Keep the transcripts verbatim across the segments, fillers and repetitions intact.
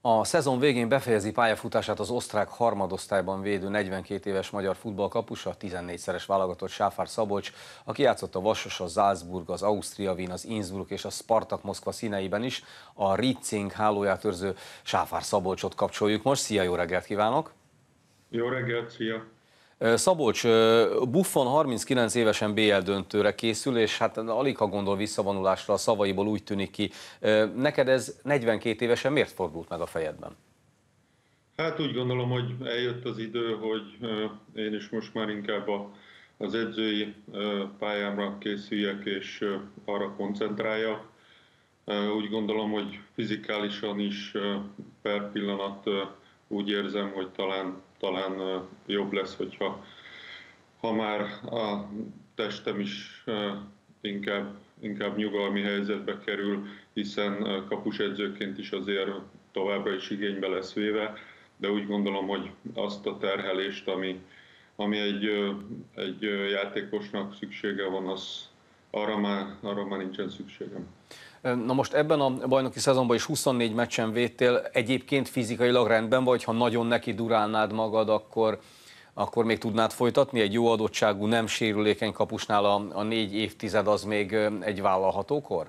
A szezon végén befejezi pályafutását az osztrák harmadosztályban védő negyvenkét éves magyar futballkapus, a tizennégyszeres válogatott Sáfár Szabolcs, aki játszott a Vasas, a Salzburg, az Austria Wien, az Innsbruck és a Spartak Moszkva színeiben is. A Ritzing hálóját őrző Sáfár Szabolcsot kapcsoljuk most. Szia, jó reggelt kívánok! Jó reggelt, szia! Szabolcs, Buffon harminckilenc évesen bé el döntőre készül, és hát alig ha gondol visszavonulásra, a szavaiból úgy tűnik ki. Neked ez negyvenkét évesen miért fordult meg a fejedben? Hát úgy gondolom, hogy eljött az idő, hogy én is most már inkább az edzői pályámra készüljek és arra koncentráljak. Úgy gondolom, hogy fizikálisan is per pillanat úgy érzem, hogy talán, talán jobb lesz, hogyha ha már a testem is inkább, inkább nyugalmi helyzetbe kerül, hiszen kapusedzőként is azért továbbra is igénybe lesz véve, de úgy gondolom, hogy azt a terhelést, ami, ami egy, egy játékosnak szüksége van, az, arra, már, arra már nincsen szükségem. Na most ebben a bajnoki szezonban is huszonnégy meccsen védtél, egyébként fizikailag rendben vagy, ha nagyon neki durálnád magad, akkor, akkor még tudnád folytatni? Egy jó adottságú, nem sérülékeny kapusnál a, a négy évtized az még egy vállalható kor?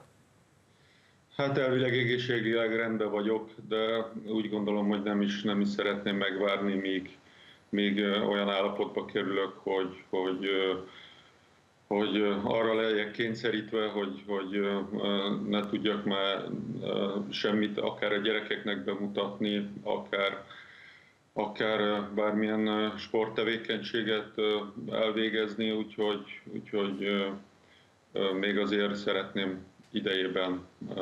Hát elvileg egészségileg rendben vagyok, de úgy gondolom, hogy nem is, nem is szeretném megvárni, míg, míg olyan állapotba kerülök, hogy, hogy hogy arra legyek kényszerítve, hogy, hogy ne tudjak már semmit akár a gyerekeknek bemutatni, akár, akár bármilyen sporttevékenységet elvégezni, úgyhogy, úgyhogy még azért szeretném idejében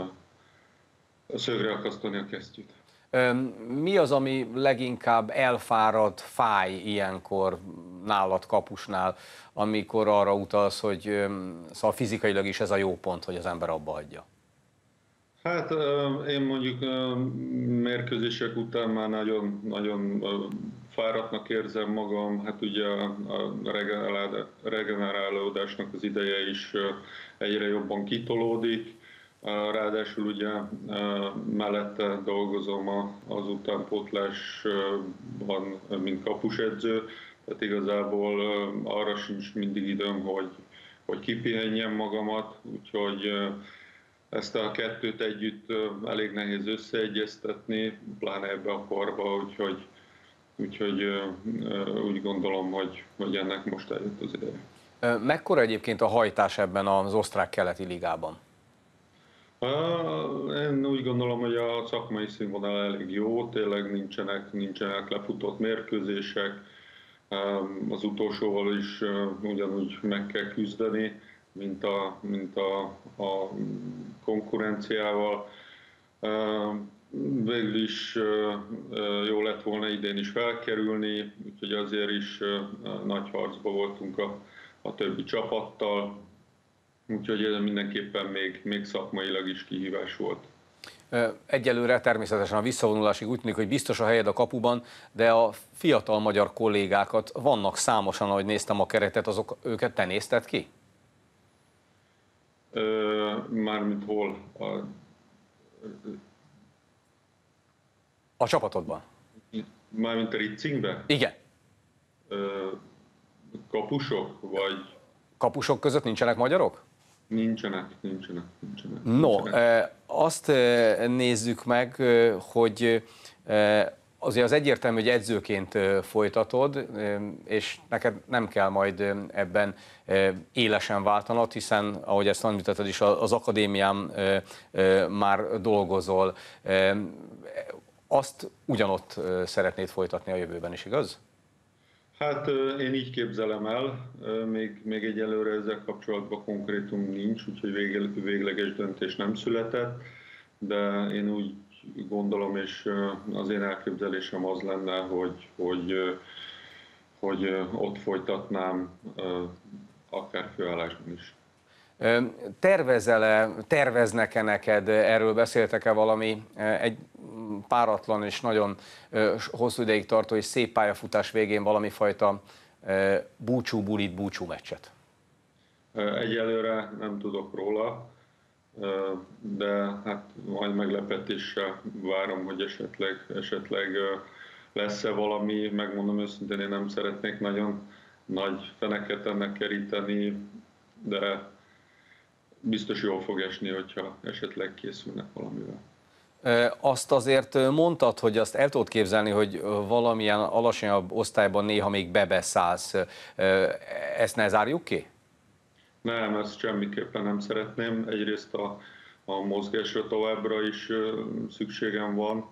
szögre akasztani a kesztyűt. Mi az, ami leginkább elfárad, fáj ilyenkor nálad kapusnál, amikor arra utalsz, hogy szóval fizikailag is ez a jó pont, hogy az ember abba hagyja? Hát én mondjuk mérkőzések után már nagyon, nagyon fáradtnak érzem magam, hát ugye a regenerálódásnak az ideje is egyre jobban kitolódik. Ráadásul ugye mellette dolgozom az utánpótlásban, mint kapusedző, tehát igazából arra sincs mindig időm, hogy, hogy kipihenjem magamat, úgyhogy ezt a kettőt együtt elég nehéz összeegyeztetni, pláne ebbe a korba, úgyhogy, úgyhogy úgy gondolom, hogy, hogy ennek most eljött az ideje. Mekkora egyébként a hajtás ebben az osztrák keleti ligában? Én úgy gondolom, hogy a szakmai színvonal elég jó, tényleg nincsenek, nincsenek lefutott mérkőzések, az utolsóval is ugyanúgy meg kell küzdeni, mint a, mint a, a konkurenciával. Végül is jó lett volna idén is felkerülni, úgyhogy azért is nagy harcban voltunk a, a többi csapattal. Úgyhogy ez mindenképpen még, még szakmailag is kihívás volt. Egyelőre természetesen a visszavonulásig úgy tűnik, hogy biztos a helyed a kapuban, de a fiatal magyar kollégákat vannak számosan, ahogy néztem a keretet, azok őket te nézted ki? Mármint hol? A, a csapatodban? Mármint a Ritzingben? Igen. Kapusok, vagy... Kapusok között nincsenek magyarok? Nincsenek, nincsenek, nincsenek. No, nincsenek. azt nézzük meg, hogy azért az egyértelmű, hogy edzőként folytatod, és neked nem kell majd ebben élesen váltanod, hiszen, ahogy ezt említetted is, az akadémián már dolgozol. Azt ugyanott szeretnéd folytatni a jövőben is, igaz? Hát én így képzelem el, még, még egyelőre ezzel kapcsolatban konkrétum nincs, úgyhogy végleges döntés nem született, de én úgy gondolom, és az én elképzelésem az lenne, hogy, hogy, hogy ott folytatnám akár főállásban is. Tervezel-e, terveznek-e neked, erről beszéltek-e valami, egy páratlan és nagyon hosszú ideig tartó és szép pályafutás végén valami fajta búcsú bulit, búcsú meccset? Egyelőre nem tudok róla. de hát majd meglepetéssel várom, hogy esetleg, esetleg lesz-e valami, megmondom őszintén, én nem szeretnék nagyon nagy feneket ennek keríteni, de biztos jól fog esni, hogyha esetleg készülnek valamivel. Azt azért mondtad, hogy azt el tudod képzelni, hogy valamilyen alacsonyabb osztályban néha még bebeszállsz. Ezt ne zárjuk ki? Nem, ezt semmiképpen nem szeretném. Egyrészt a, a mozgásra továbbra is szükségem van,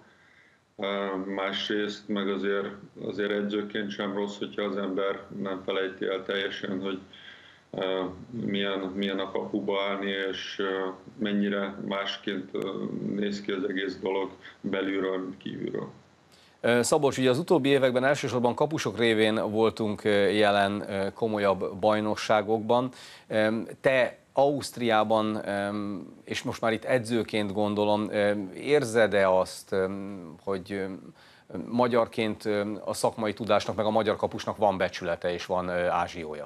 másrészt meg azért, azért edzőként sem rossz, hogyha az ember nem felejti el teljesen, hogy milyen, milyen a kapuba állni, és mennyire másként néz ki az egész dolog belülről, mint kívülről. Szabolcs, ugye az utóbbi években elsősorban kapusok révén voltunk jelen komolyabb bajnokságokban. Te Ausztriában, és most már itt edzőként gondolom, érzed-e azt, hogy magyarként a szakmai tudásnak, meg a magyar kapusnak van becsülete és van ázsiója?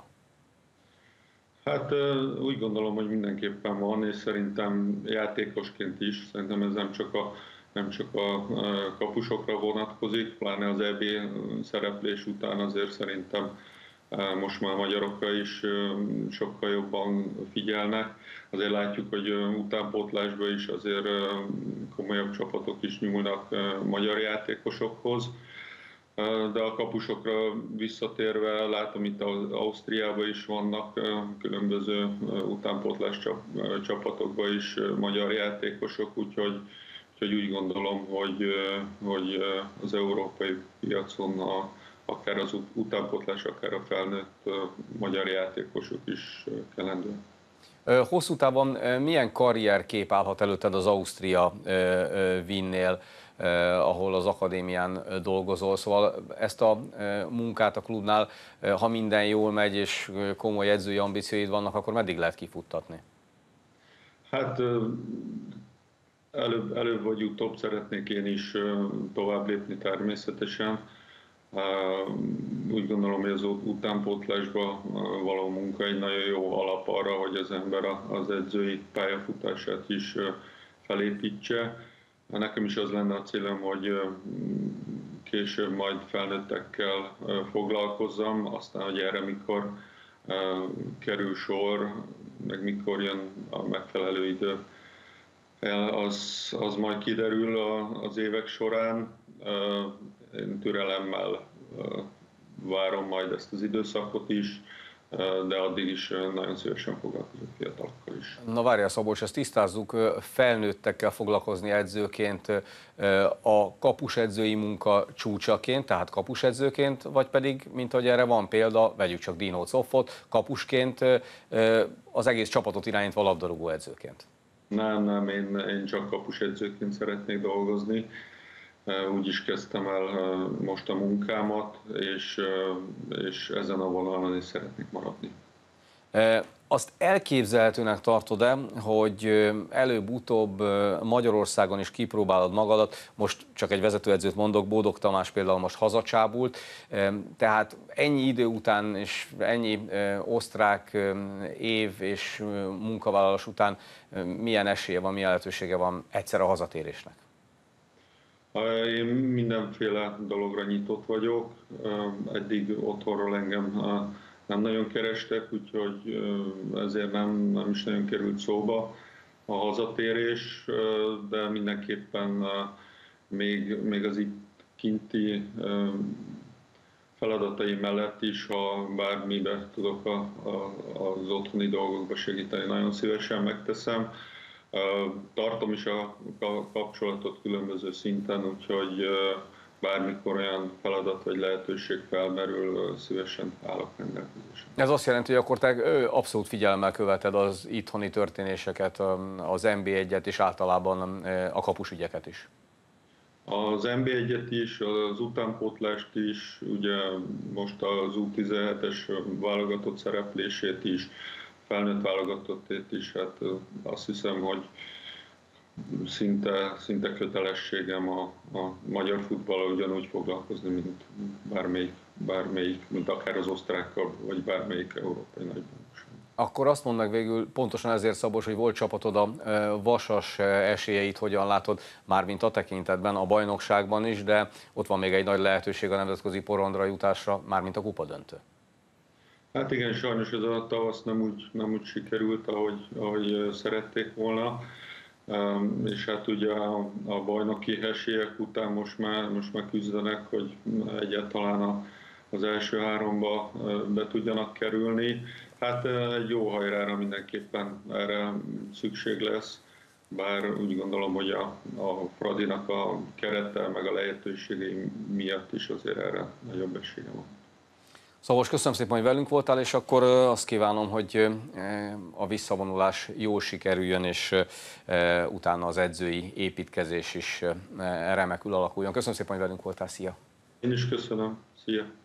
Hát úgy gondolom, hogy mindenképpen van, és szerintem játékosként is, szerintem ez nem csak a, nem csak a kapusokra vonatkozik, pláne az é bé szereplés után azért szerintem most már magyarokra is sokkal jobban figyelnek. Azért látjuk, hogy utánpótlásban is azért komolyabb csapatok is nyúlnak magyar játékosokhoz. De a kapusokra visszatérve látom, itt az Ausztriában is vannak különböző utánpótlás csapatokban is magyar játékosok, úgyhogy, úgyhogy úgy gondolom, hogy, hogy az európai piacon a, akár az utánpótlás, akár a felnőtt magyar játékosok is kelendő. Hosszú távon milyen karrierkép állhat előtted az Ausztria Wiennél, ahol az akadémián dolgozol, szóval ezt a munkát a klubnál, ha minden jól megy és komoly edzői ambícióid vannak, akkor meddig lehet kifuttatni? Hát előbb, előbb vagy utóbb szeretnék én is tovább lépni természetesen. Úgy gondolom, hogy az utánpótlásban való munka egy nagyon jó alap arra, hogy az ember az edzői pályafutását is felépítse. Nekem is az lenne a célom, hogy később majd felnőttekkel foglalkozzam, aztán, hogy erre mikor kerül sor, meg mikor jön a megfelelő idő, az, az majd kiderül az évek során. Én türelemmel várom majd ezt az időszakot is, de addig is nagyon szívesen foglalkozok fiatalokkal is. Na várjál Szabolcs, ezt tisztázzuk, felnőttekkel foglalkozni edzőként a kapusedzői munka csúcsaként, tehát kapusedzőként, vagy pedig, mint ahogy erre van példa, vegyük csak Dino Zoffot, kapusként az egész csapatot irányítva labdarúgó edzőként? Nem, nem, én, én csak kapusedzőként szeretnék dolgozni. Úgy is kezdtem el most a munkámat, és, és ezen a vonalon is szeretnék maradni. Azt elképzelhetőnek tartod-e, hogy előbb-utóbb Magyarországon is kipróbálod magadat? Most csak egy vezetőedzőt mondok, Bódog Tamás például most hazacsábult, tehát ennyi idő után és ennyi osztrák év és munkavállalás után milyen esélye van, milyen lehetősége van egyszer a hazatérésnek? Én mindenféle dologra nyitott vagyok, eddig otthonról engem nem nagyon kerestek, úgyhogy ezért nem, nem is nagyon került szóba a hazatérés, de mindenképpen még, még az itt kinti feladataim mellett is, ha bármibe tudok a, a, az otthoni dolgokba segíteni, nagyon szívesen megteszem. Tartom is a kapcsolatot különböző szinten, úgyhogy bármikor olyan feladat vagy lehetőség felmerül, szívesen állok rendelkezésre. Ez azt jelenti, hogy akkor te abszolút figyelemmel követed az itthoni történéseket, az en bé egyet és általában a kapusügyeket is. Az en bé egyet is, az utánpótlást is, ugye most az U tizenhetes válogatott szereplését is, felnőtt válogatottét is, hát azt hiszem, hogy szinte, szinte kötelességem a, a magyar futballal ugyanúgy foglalkozni, mint bármelyik, bármelyik, mint akár az osztrákkal, vagy bármelyik európai nagybajnokság. Akkor azt mondd meg végül, pontosan ezért Szabolcs, hogy volt csapatod, a Vasas esélyeit hogyan látod, mármint a tekintetben, a bajnokságban is, de ott van még egy nagy lehetőség a nemzetközi porondra jutásra, mármint a kupadöntő. Hát igen, sajnos ez a tavasz nem úgy, nem úgy sikerült, ahogy, ahogy szerették volna. És hát ugye a, a bajnoki esélyek után most már, most már küzdenek, hogy egyáltalán a, az első háromba be tudjanak kerülni. Hát egy jó hajrára mindenképpen erre szükség lesz, bár úgy gondolom, hogy a, a Fradinak a kerettel meg a lehetőségei miatt is azért erre nagyobb esélye van. Szabolcs, köszönöm szépen, hogy velünk voltál, és akkor azt kívánom, hogy a visszavonulás jól sikerüljön, és utána az edzői építkezés is remekül alakuljon. Köszönöm szépen, hogy velünk voltál, szia! Én is köszönöm, szia!